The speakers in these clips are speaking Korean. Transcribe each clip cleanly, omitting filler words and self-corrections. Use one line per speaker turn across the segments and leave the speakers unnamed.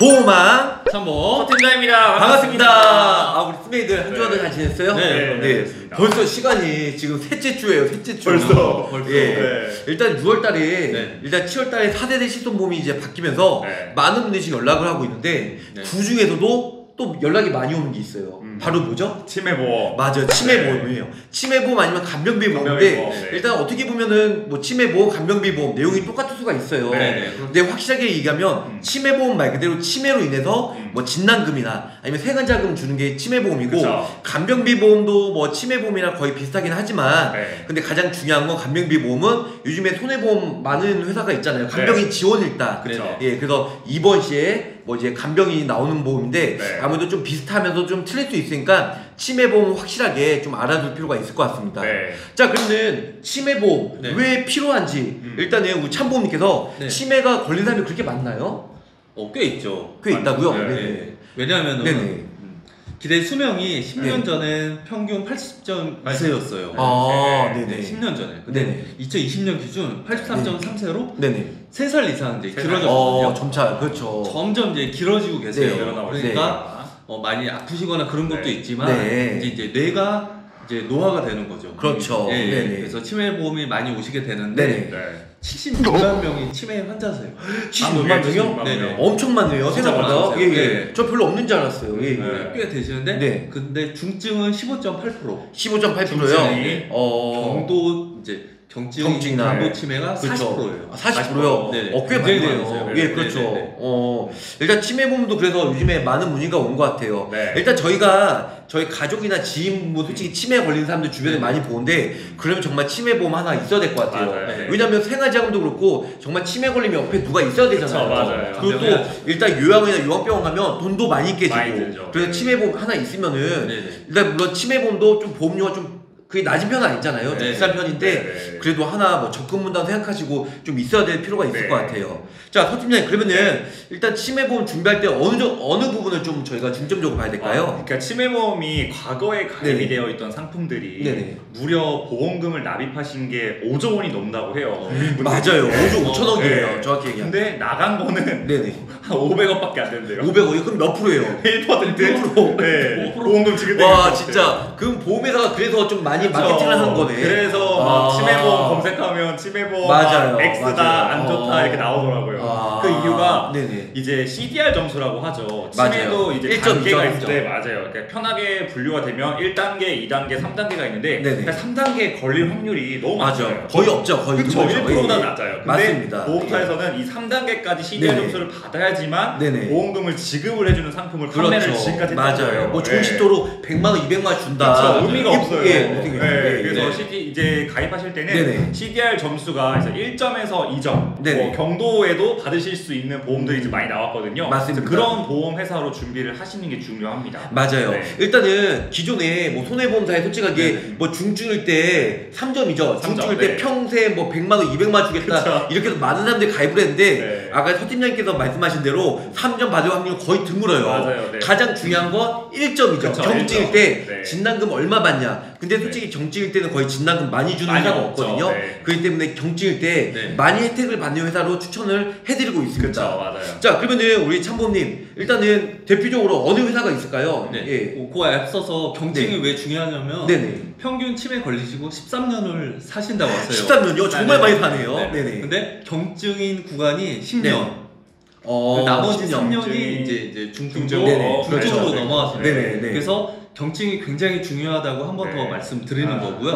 보호망
참모
서팀장입니다. 반갑습니다. 아, 우리 팀메이들 한 주간 잘 지냈어요?
네.
벌써 시간이 지금 셋째 주예요. 셋째 주.
벌써.
예.
네.
일단 6월달에 일단 7월달에 4대대 시선보험이 이제 바뀌면서 많은 분들이 지금 연락을 하고 있는데 그 중에서도 또 연락이 많이 오는 게 있어요. 바로 뭐죠?
치매보험.
맞아요. 치매보험이에요. 치매보험 아니면 간병비보험인데 일단 어떻게 보면은 뭐 치매보험, 간병비보험 내용이 똑같을 수가 있어요. 근데 확실하게 얘기하면 치매보험 말 그대로 치매로 인해서 뭐 진단금이나 아니면 세관자금 주는 게 치매보험이고 간병비보험도 뭐 치매보험이랑 거의 비슷하긴 하지만 근데 가장 중요한 건 간병비보험은 요즘에 손해보험 많은 회사가 있잖아요. 간병인 지원일단. 예, 그래서 입원 시에 뭐 이제 간병인이 나오는 보험인데 아무래도 좀 비슷하면서 좀 틀릴 수 있으니까 치매보험 확실하게 좀 알아둘 필요가 있을 것 같습니다. 자, 그러면 치매보험 왜 필요한지 일단은 우리 참보험님께서 치매가 걸린 사람이 그렇게 많나요?
꽤 있죠.
꽤 있다고요?
왜냐하면 기대 수명이 10년 전엔 평균 80.2세였어요.
아,
10년 전에. 근데 2020년 기준 83.3세로 3살 이상 이제
길어졌거든요. 점차, 그렇죠.
점점 이제 길어지고 계세요. 그러니까 많이 아프시거나 그런 것도 있지만 이제 뇌가 이제 노화가 되는 거죠.
그렇죠.
그래서 치매보험이 많이 오시게 되는데 76만 명이 치매 환자세요.
76만 명이요? 엄청 많네요. 생각보다. 저 별로 없는 줄 알았어요.
꽤 되시는데 근데 중증은 15.8%.
15.8%요?
경도 이제 경증이나 경도 치매가 40%예요.
40%요? 꽤 많네요. 예, 그렇죠. 일단 치매보험도 그래서 요즘에 많은 문의가 온 것 같아요. 일단 저희 가족이나 지인 뭐 솔직히 치매 걸린 사람들 주변에 많이 보는데 그러면 정말 치매보험 하나 있어야 될 것 같아요. 왜냐면 생활자금도 그렇고 정말 치매 걸리면 옆에 누가 있어야 되잖아요. 그리고 또 일단 요양이나 요양병원 가면 돈도 많이 깨지고 그래서 치매보험 하나 있으면은 일단 물론 치매보험도 좀 보험료가 좀 그게 낮은 편은 아니잖아요. 좀 비싼 편인데 그래도 하나 뭐 적금문단 생각하시고 좀 있어야 될 필요가 있을 것 같아요. 자, 서팀장님 그러면은 일단 치매보험 준비할 때 어느 부분을 좀 저희가 중점적으로 봐야 될까요?
그러니까 치매보험이 과거에 가입이 되어 있던 상품들이 무려 보험금을 납입하신 게 5조 원이 넘는다고 해요.
맞아요. 5조 5천억이에요. 정확히 얘기하면.
근데 나간 거는 한 500억밖에 안 된대요.
500억이 그럼 몇 프로예요?
1%. 1%. 보험금 지급되는
와, 진짜 그럼 보험회사가 그래서 좀 많이 마케팅을 하는 거네.
그래서 막 치매보험 검색하면 치매보험 X다 안 좋다 이렇게 나오더라고요. 그 이유가 이제 CDR 점수라고 하죠. 치매도 이제 단계가 있는데 그러니까 편하게 분류가 되면 1단계, 2단계, 3단계가 있는데 3단계에 걸릴 확률이 너무 많아요.
거의 없죠. 거의
그쵸. 1%보다 낮아요. 근데
맞습니다.
보험사에서는 이 3단계까지 CDR 점수를 받아야지만 보험금을 지급을 해주는 상품을 판매를 지금까지 했던 거예요.
뭐 종식도로 100만 원, 200만 원 준다.
의미가 없어요. 그래서 이제 가입하실 때는 CDR 점수가 1점에서 2점 뭐 경도에도 받으실 수 있는 보험들이 이제 많이 나왔거든요.
맞습니다.
그런 보험 회사로 준비를 하시는 게 중요합니다.
맞아요. 일단은 기존에 뭐 손해보험사에 솔직하게 뭐 중증일 때 3점이죠. 중증일 때 평생 뭐 100만 원, 200만 원 주겠다. 이렇게 해서 많은 사람들이 가입을 했는데 아까 서팀장님께서 말씀하신 대로 3점 받을 확률이 거의 드물어요. 가장 중요한 건 1점이죠. 경증일 때 진단금 얼마 받냐. 근데 솔직히 경증일 때는 거의 진단금 많이 주는 회사가 없거든요. 그렇기 때문에 경증일 때 많이 혜택을 받는 회사로 추천을 해드리고 있습니다. 자, 그러면은 우리 참보험님 일단은 대표적으로 어느 회사가 있을까요?
그거에 앞서서 경증이 왜 중요하냐면 평균 치매 걸리시고 13년을 사신다고 하세요.
13년이요? 정말 많이 사네요.
근데 경증인 구간이 10년. 나머지 3년이 이제 중증으로 넘어가시는 그래서 경증이 굉장히 중요하다고 한 번 더 말씀드리는 거고요.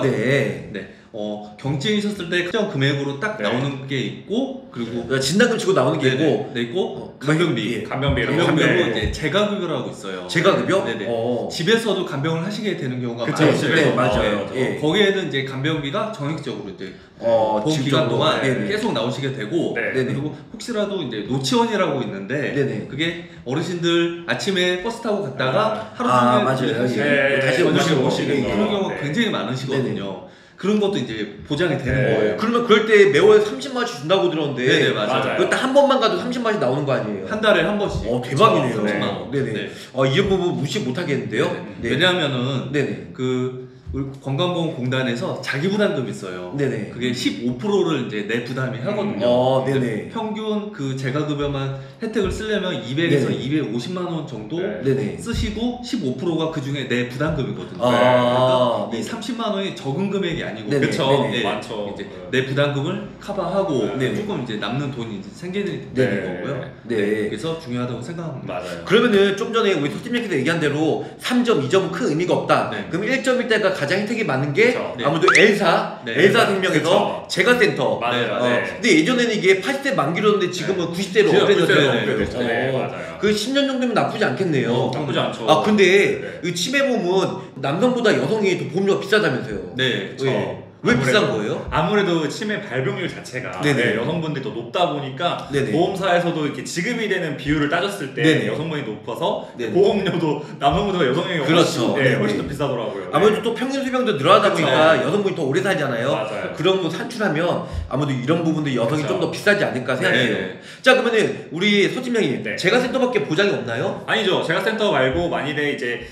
경증이셨을 때 특정 금액으로 딱 나오는 게 있고 그리고
진단금 치고 나오는 게 있고
간병비. 간병비로 이제 재가급여라고 있어요.
재가급여?
집에서도 간병을 하시게 되는 경우가 많아요.
맞아요.
거기에는 이제 간병비가 정액적으로 이제 보험 기간 동안 계속 나오시게 되고 그리고 혹시라도 이제 노치원이라고 있는데 그게 어르신들 아침에 버스 타고 갔다가 하루 종일
다시 오시는
그런 경우가 굉장히 많으시거든요. 그런 것도 이제 보장이 되는 거예요.
그러면 그럴 때 매월 30만 원씩 준다고 들었는데
맞아요.
그때 한 번만 가도 30만 원씩 나오는 거 아니에요?
한 달에 한 번씩.
대박이네요. 이런 부분 무시 못 하겠는데요.
왜냐하면은 그 우리 건강보험공단에서 자기 부담금 있어요.
네네.
그게 15%를 이제 내 부담이 하거든요.
네네.
평균 그 재가급여만 혜택을 쓰려면 200에서 250만 원 정도
네네.
쓰시고 15%가 그 중에 내 부담금이거든요. 그러니까 이 30만 원이 적은 금액이 아니고
그렇죠. 많죠.
이제 내 부담금을 커버하고 조금 이제 남는 돈이 이제 생기는 거고요. 그래서 중요하다고 생각합니다.
맞아요.
그러면은 좀 전에 우리 소팀장님께서 얘기한 대로 3점, 2점은 큰 의미가 없다. 그럼 1점일 때가 가장 혜택이 많은 게 아무래도 엘사 생명에서 재가센터.
맞아요.
근데 예전에는 이게 80대 만기로였는데 지금은 90대로 업그레이드됐어요.
맞아요.
그 10년 정도면 나쁘지 않겠네요.
나쁘지 않죠.
근데 이 치매보험은 남성보다 여성이 더 보험료가 비싸다면서요.
네.
왜 비싼 거예요?
아무래도 치매 발병률 자체가 여성분들이 더 높다 보니까 보험사에서도 이렇게 지급이 되는 비율을 따졌을 때 여성분이 높아서 보험료도 남성보다 여성이 훨씬 더 비싸더라고요.
아무래도 또 평균 수명도 늘어나다 보니까 여성분이 더 오래 살잖아요.
맞아요.
그런 거 산출하면 아무래도 이런 부분도 여성이 좀 더 비싸지 않을까 생각해요. 자, 그러면은 우리 서팀장님 재가센터밖에 보장이 없나요?
아니죠. 재가센터 말고 만일에 이제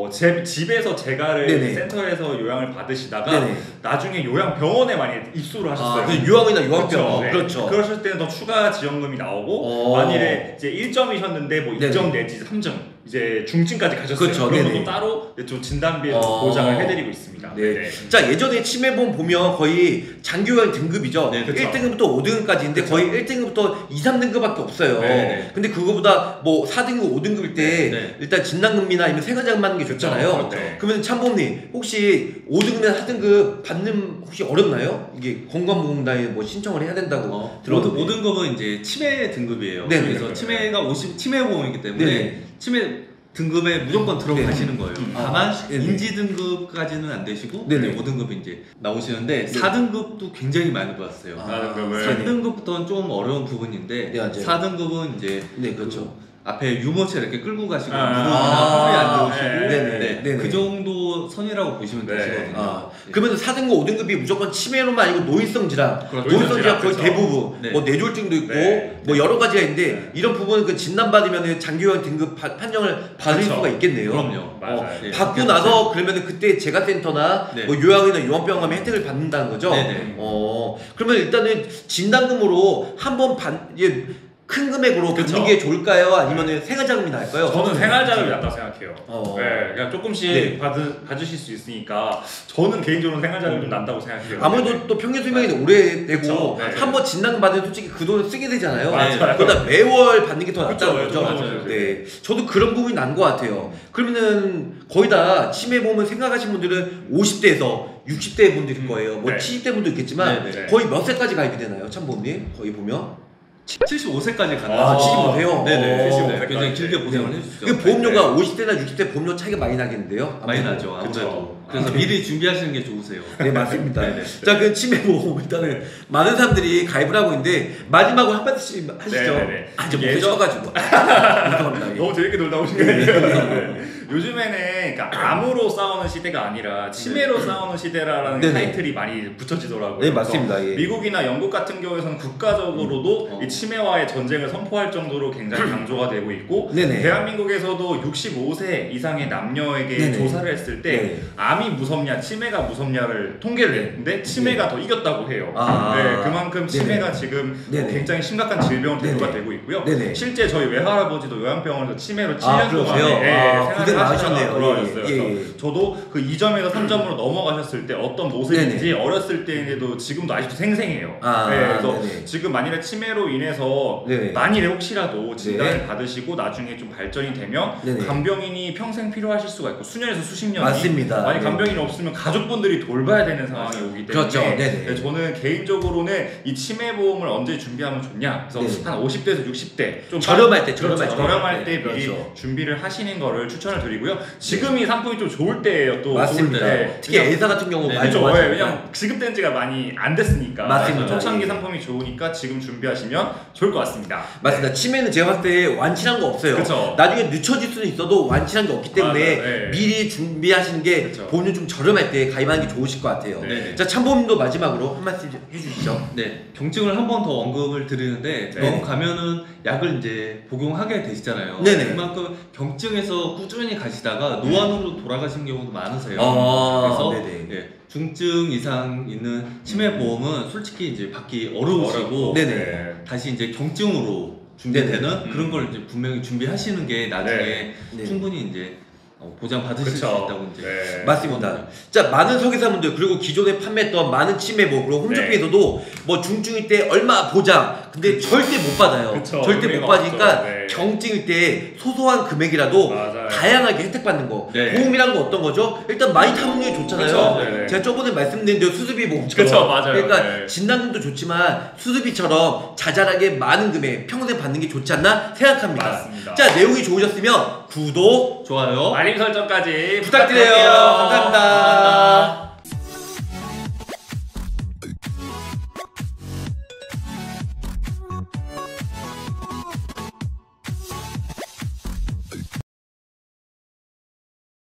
집에서 재가를 센터에서 요양을 받으시다가 나중에 요양병원에 많이 입소를 하셨어요.
요양이나 요양병원. 그렇죠.
그러실 때는 더 추가 지원금이 나오고 만일에 이제 1점이셨는데 뭐 2점 내지 3점 이제 중증까지 가셨어요. 그런 것도 따로 좀 진단비에서 보장을 해드리고 있습니다.
자, 예전에 치매보험 보면 거의 장기요양 등급이죠. 1등급부터 5등급까지인데 거의 1등급부터 2, 3등급밖에 없어요. 근데 그거보다 뭐 4등급, 5등급일 때 일단 진단금이나 아니면 생활자금 받는 게 좋잖아요. 그러면 참보험님 혹시 5등급이나 4등급 받는 혹시 어렵나요? 이게 건강보험단에 뭐 신청을 해야 된다고 들었는데
5등급은 이제 치매 등급이에요. 그래서 치매가 치매보험이기 때문에 치매 등급에 무조건 들어가시는 거예요. 다만 인지 등급까지는 안 되시고 5등급 이제 나오시는데 4등급도 굉장히 많이 받았어요. 3등급부터는 좀 어려운 부분인데 4등급은 이제 그렇죠. 앞에 유모차 이렇게 끌고 가시고 무릎이나 허리 안 들어오시고 그 정도 선이라고 보시면 되시거든요.
그러면 4등급, 5등급이 무조건 치매로만 아니고 노인성 질환, 노인성 질환 거의 대부분 뭐 뇌졸중도 있고 뭐 여러 가지가 있는데 이런 부분은 그 진단 받으면 장기요양 등급 판정을 받을 수가 있겠네요.
그럼요.
받고 나서 그러면 그때 재가센터나 뭐 요양이나 요양병원 가면 혜택을 받는다는 거죠. 그러면 일단은 진단금으로 한번 큰 금액으로 받는 게 좋을까요? 아니면 생활자금이 나을까요?
저는 생활자금이 낫다고 생각해요. 그냥 조금씩 받으실 수 있으니까 저는 개인적으로 생활자금이 좀 난다고 생각해요.
아무래도 또 평균 수명이 오래되고 한번 진단 받으면 솔직히 그 돈을 쓰게 되잖아요. 그러다 매월 받는 게 더 낫다는 거죠. 저도 그런 부분이 난 것 같아요. 그러면은 거의 다 치매보험을 생각하시는 분들은 50대에서 60대 분들일 거예요. 뭐 70대 분도 있겠지만 거의 몇 세까지 가입이 되나요? 참보험님 거의 보면
75세까지 간다.
75세요?
네네. 75세까지. 굉장히 길게 보장을 해주시죠.
그 보험료가 50대나 60대 보험료 차이가 많이 나겠는데요?
많이 나죠. 아무래도. 그래서 미리 준비하시는 게 좋으세요.
네, 맞습니다. 자, 그 치매보험 일단은 많은 사람들이 가입을 하고 있는데 마지막으로 한 말씀씩 하시죠. 좀 예져가지고.
너무 재밌게 놀다 오신 거예요. 요즘에는 그러니까 암으로 싸우는 시대가 아니라 치매로 싸우는 시대라는 타이틀이 많이 붙여지더라고요.
네, 맞습니다.
미국이나 영국 같은 경우에서는 국가적으로도 이 치매와의 전쟁을 선포할 정도로 굉장히 강조가 되고 있고 대한민국에서도 65세 이상의 남녀에게 조사를 했을 때 암이 무섭냐 치매가 무섭냐를 통계를 냈는데 치매가 더 이겼다고 해요. 그만큼 치매가 지금 굉장히 심각한 질병으로 대두가 되고 있고요. 실제 저희 외할아버지도 요양병원에서 치매로 7년 동안 생활하시다가 돌아가셨어요. 저도 그 2점에서 3점으로 넘어가셨을 때 어떤 모습인지 어렸을 때에도 지금도 아직도 생생해요. 그래서 지금 만일에 치매로 인해서 만일에 혹시라도 진단을 받으시고 나중에 좀 발전이 되면 간병인이 평생 필요하실 수가 있고 수년에서 수십 년이 만약 간병인이 없으면 가족분들이 돌봐야 되는 상황이 오기 때문에 저는 개인적으로는 이 치매보험을 언제 준비하면 좋냐 그래서 한 50대에서 60대 좀
저렴할 때
저렴할 때 미리 준비를 하시는 거를 추천을 드리고요. 지금이 상품이 좀 좋을 때예요. 또
맞습니다. 특히 엘사 같은 경우 많이 좋아요.
왜냐면 지급된 지가 많이 안 됐으니까.
맞습니다.
초창기 상품이 좋으니까 지금 준비하시면 좋을 것 같습니다.
맞습니다. 치매는 제가 봤을 때 완치한 거 없어요. 나중에 늦춰질 수는 있어도 완치한 게 없기 때문에 미리 준비하시는 게 보험료 좀 저렴할 때 가입하는 게 좋으실 것 같아요. 자, 참보험도 마지막으로 한 말씀 해주시죠.
경증을 한 번 더 언급을 드리는데 병원 가면은 약을 이제 복용하게 되시잖아요.
네네.
그만큼 경증에서 꾸준히 천천히 가시다가 노안으로 돌아가신 경우도 많으세요. 그래서 예, 중증 이상 있는 치매 보험은 솔직히 이제 받기 어려우시고 다시 이제 경증으로 준비되는 그런 걸 이제 분명히 준비하시는 게 나중에 충분히 이제 보장 받으실 수 있다고 이제
맞습니다. 자, 많은 설계사분들 그리고 기존에 판매했던 많은 치매보험 그리고 홈쇼핑에서도 뭐 중증일 때 얼마 보장 근데 절대 못 받아요. 절대 못 받으니까 경증일 때 소소한 금액이라도 다양하게 혜택 받는 거. 보험이란 거 어떤 거죠? 일단 많이 타먹는 게 좋잖아요. 제가 저번에 말씀드린 대로 수술비 보험처럼 그러니까 진단금도 좋지만 수술비처럼 자잘하게 많은 금액 평생 받는 게 좋지 않나 생각합니다.
맞습니다.
자, 내용이 좋으셨으면 구독,
좋아요,
알림 설정까지
부탁드려요. 감사합니다.